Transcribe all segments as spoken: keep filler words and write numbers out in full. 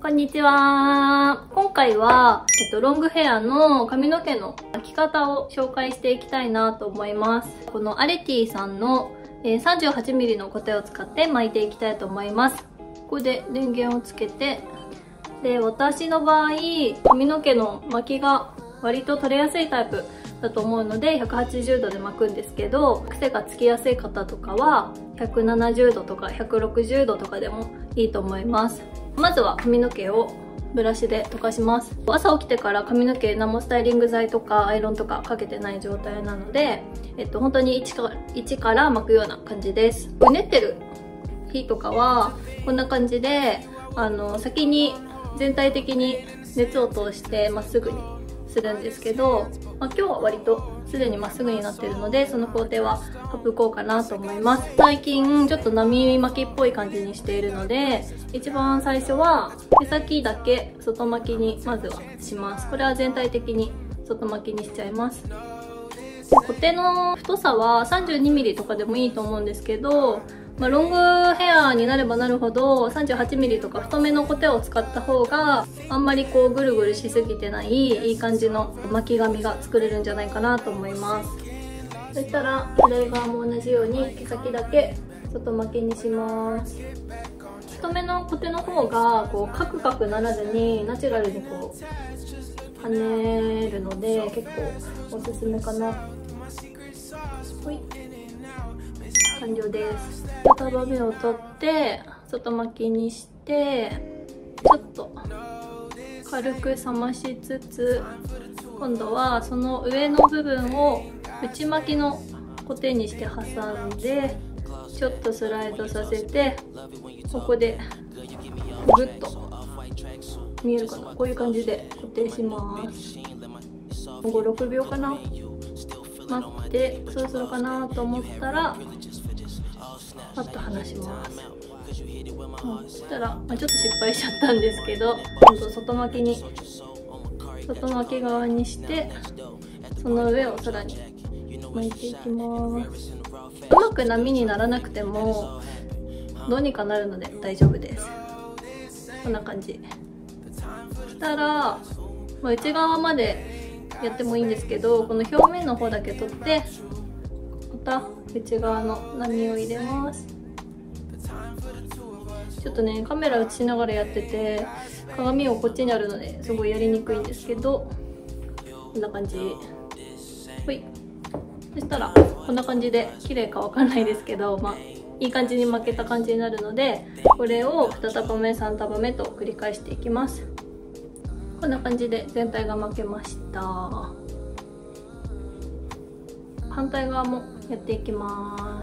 こんにちは。今回は、えっと、ロングヘアの髪の毛の巻き方を紹介していきたいなと思います。このアレティさんの、えー、さんじゅうはちミリ のコテを使って巻いていきたいと思います。ここで電源をつけて、で、私の場合、髪の毛の巻きが割と取れやすいタイプだと思うのでひゃくはちじゅうどで巻くんですけど、癖がつきやすい方とかはひゃくななじゅうどとかひゃくろくじゅうどとかでもいいと思います。まずは髪の毛をブラシで溶かします。朝起きてから髪の毛何もスタイリング剤とかアイロンとかかけてない状態なので、えっと、本当に一から一から巻くような感じです。うねってる日とかはこんな感じで、あの先に全体的に熱を通してまっすぐにするんですけど、まあ、今日は割とすでにまっすぐになってるので、その工程は省こうかなと思います。最近ちょっと波巻きっぽい感じにしているので、一番最初は毛先だけ外巻きにまずはします。これは全体的に外巻きにしちゃいます。コテの太さは さんじゅうにミリ とかでもいいと思うんですけど、まあ、ロングヘアになればなるほど さんじゅうはちミリ とか太めのコテを使った方があんまりこうぐるぐるしすぎてないいい感じの巻き髪が作れるんじゃないかなと思います。そしたら左側も同じように毛先だけ外巻きにします。太めのコテの方がこうカクカクならずにナチュラルにこう跳ねるので結構おすすめかな。ほい、完了です。束目を取って外巻きにして、ちょっと軽く冷ましつつ、今度はその上の部分を内巻きのコテにして挟んで、ちょっとスライドさせて、ここでグッと見えるかな、こういう感じで固定します。ご、ろくびょうかな。待って、そろそろかなと思ったらパッと離します。うん、そしたら、まあ、ちょっと失敗しちゃったんですけど、今度外巻きに外巻き側にして、その上をさらに巻いていきます。うまく波にならなくてもどうにかなるので大丈夫です。こんな感じ。そしたら、まあ、内側までやってもいいんですけど、この表面の方だけ取ってまた内側の波を入れます。ちょっとねカメラ映しながらやってて鏡をこっちにあるのですごいやりにくいんですけど、こんな感じ。ほい。そしたらこんな感じで綺麗かわかんないですけど、まあいい感じに巻けた感じになるので、これをに束目さん束目と繰り返していきます。こんな感じで全体が巻けました。反対側もやっていきます。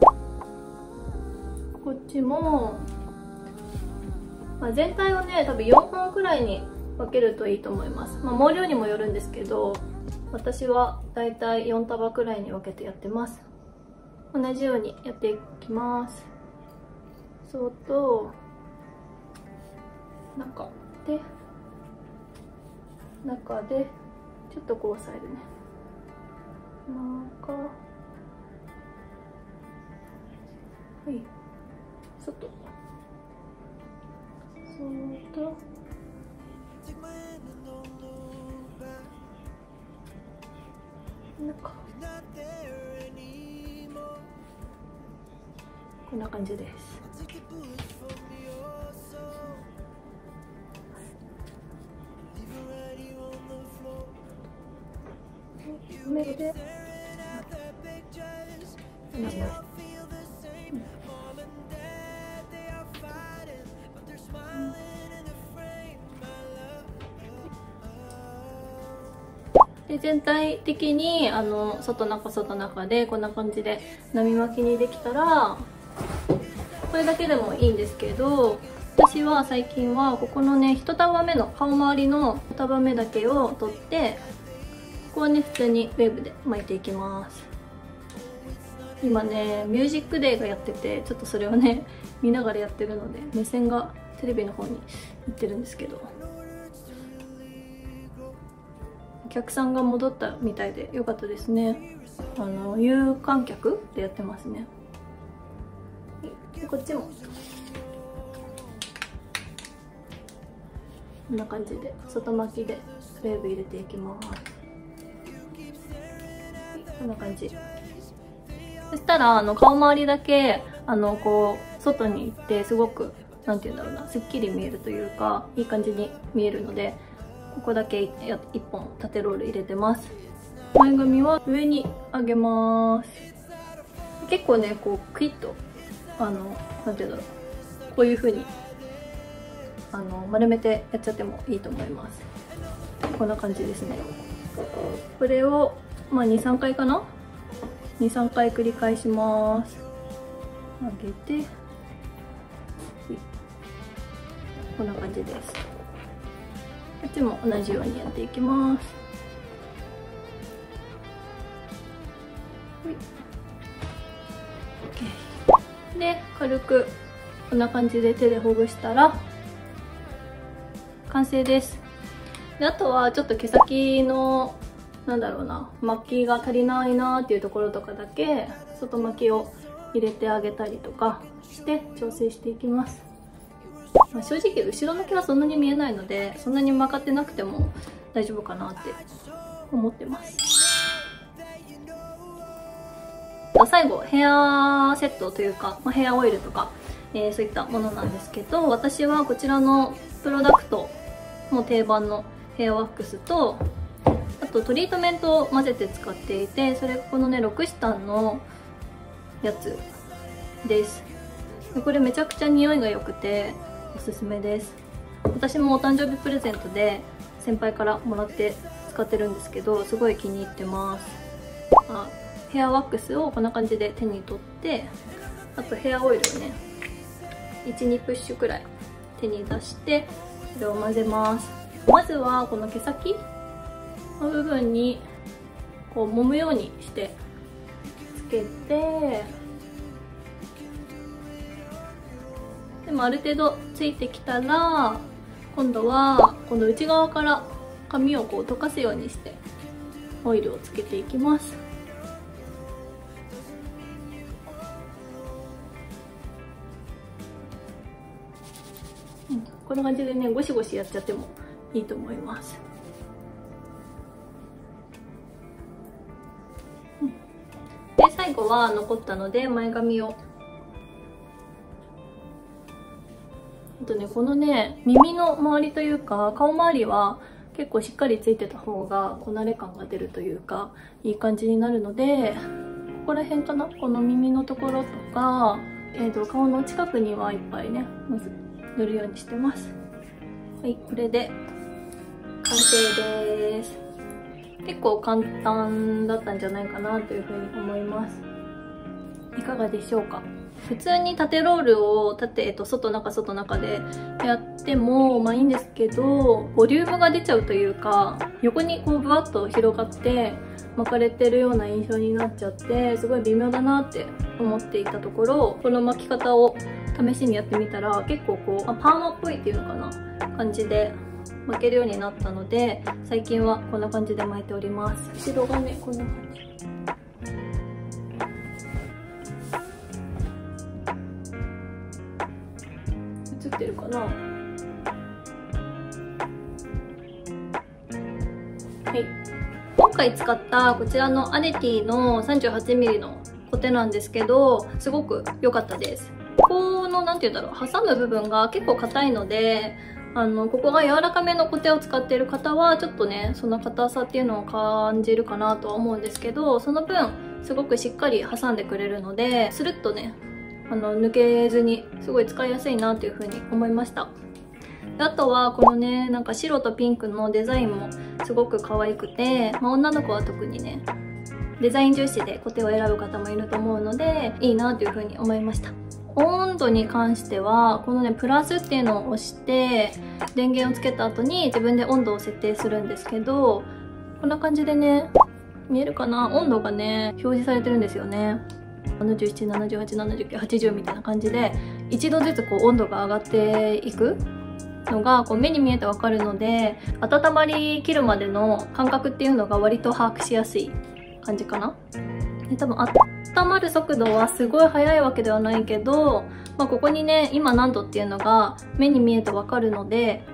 こっちも、まあ、全体をね多分よんほんくらいに分けるといいと思います。まあ、毛量にもよるんですけど、私はだいたいよん束くらいに分けてやってます。同じようにやっていきます。そうと中で中でちょっとこう押さえるね。中、はい、外、そうと中、こんな感じです。目でで全体的にあの外中外中でこんな感じで波巻きにできたら、これだけでもいいんですけど、私は最近はここのねいち束目の顔周りのいち束目だけを取って、ここはね普通にウェーブで巻いていきます。今ねミュージックデーがやってて、ちょっとそれをね見ながらやってるので目線がテレビの方に行ってるんですけど、お客さんが戻ったみたいで良かったですね。あの有観客でやってますね。でこっちもこんな感じで外巻きでウェーブ入れていきます。こんな感じ。そしたらあの顔周りだけあのこう外に行ってすごくなんて言うんだろうな、すっきり見えるというかいい感じに見えるので、ここだけいっぽん縦ロール入れてます。前髪は上に上げます。結構ねこうクイッとあのなんて言うんだろう、こういう風にあの丸めてやっちゃってもいいと思います。こんな感じですね。これをまあにさんかいかな、にさんかい繰り返します。上げてこんな感じです。こっちも同じようにやっていきます。で軽くこんな感じで手でほぐしたら完成です。であとはちょっと毛先のなんだろうな、巻きが足りないなーっていうところとかだけ外巻きを入れてあげたりとかして調整していきます。まあ、正直後ろの毛はそんなに見えないのでそんなに曲がってなくても大丈夫かなって思ってます。最後ヘアセットというか、まあ、ヘアオイルとか、えー、そういったものなんですけど、私はこちらのプロダクトも定番のヘアワックスとあとトリートメントを混ぜて使っていて、それこのねロクシタンのやつです。これめちゃくちゃ匂いが良くておすすめです。私もお誕生日プレゼントで先輩からもらって使ってるんですけど、すごい気に入ってます。あヘアワックスをこんな感じで手に取って、あとヘアオイルをね いちに プッシュくらい手に出してそれを混ぜます。まずはこの毛先の部分にこう揉むようにしてつけて、でもある程度ついてきたら今度は今度内側から髪をこう溶かすようにしてオイルをつけていきます。うん、こんな感じでねゴシゴシやっちゃってもいいと思います。うん、で最後は残ったので前髪をあとねこのね耳の周りというか顔周りは結構しっかりついてた方がこなれ感が出るというかいい感じになるので、ここら辺かな、この耳のところとか、えーと顔の近くにはいっぱいねまず塗るようにしてます。はい、これで完成です。結構簡単だったんじゃないかなというふうに思います。いかがでしょうか。普通に縦ロールを縦、えっと、外中外中でやってもまあいいんですけど、ボリュームが出ちゃうというか横にこうブワッと広がって巻かれてるような印象になっちゃってすごい微妙だなって思っていたところ、この巻き方を試しにやってみたら結構こう、まあ、パーマっぽいっていうのかな感じで巻けるようになったので、最近はこんな感じで巻いております。後ろがねこんな感じ。映ってるかな。はい、今回使ったこちらのアレティの さんじゅうはちミリ のコテなんですけど、すごく良かったです。ここのなんて言うんだろう、挟む部分が結構硬いので、あのここが柔らかめのコテを使っている方はちょっとねその硬さっていうのを感じるかなとは思うんですけど、その分すごくしっかり挟んでくれるのでスルッとねあの抜けずにすごい使いやすいなというふうに思いました。であとはこのねなんか白とピンクのデザインもすごく可愛くて、まあ、女の子は特にねデザイン重視でコテを選ぶ方もいると思うのでいいなというふうに思いました。温度に関してはこのねプラスっていうのを押して電源をつけた後に自分で温度を設定するんですけど、こんな感じでね見えるかな、温度がね表示されてるんですよね。ななじゅうなな、ななじゅうはち、ななじゅうきゅう、はちじゅうみたいな感じでいちどずつこう温度が上がっていくのがこう目に見えてわかるので、温まりきるまでの感覚っていうのが割と把握しやすい感じかな。で多分温まる速度はすごい速いわけではないけど、まあ、ここにね今何度っていうのが目に見えてわかるので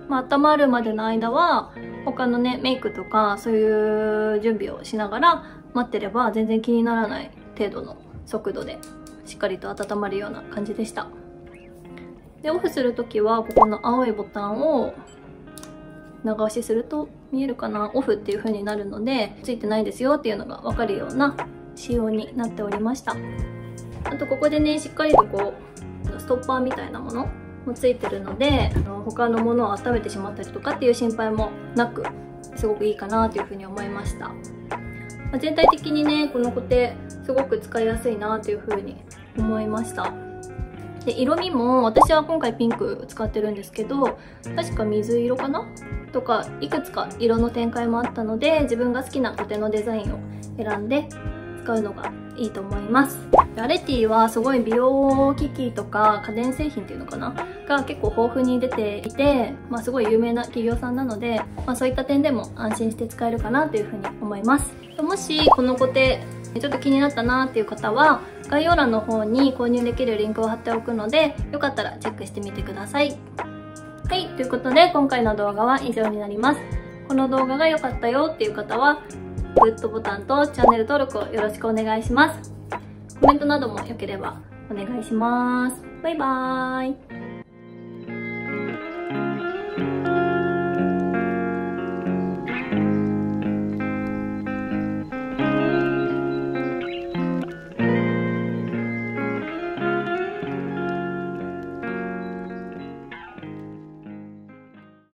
まあ、温まるまでの間は他のねメイクとかそういう準備をしながら待ってれば全然気にならない程度の速度でしっかりと温まるような感じでした。でオフする時はここの青いボタンを長押しすると見えるかな、オフっていう風になるのでついてないですよっていうのが分かるような仕様になっておりました。あとここでねしっかりとこうストッパーみたいなものもついてるので、他のものを温めてしまったりとかっていう心配もなくすごくいいかなという風に思いました。まあ、全体的にねこのコテすごく使いやすいなという風に思いました。で色味も私は今回ピンク使ってるんですけど、確か水色かなとかいくつか色の展開もあったので、自分が好きなコテのデザインを選んで使うのがいいと思います。アレティはすごい美容機器とか家電製品っていうのかなが結構豊富に出ていて、まあ、すごい有名な企業さんなので、まあ、そういった点でも安心して使えるかなというふうに思います。もしこのコテちょっと気になったなっていう方は概要欄の方に購入できるリンクを貼っておくので、よかったらチェックしてみてください。はい、ということで今回の動画は以上になります。この動画が良かったよっていう方はグッドボタンとチャンネル登録をよろしくお願いします。コメントなども良ければお願いします。バイバーイ。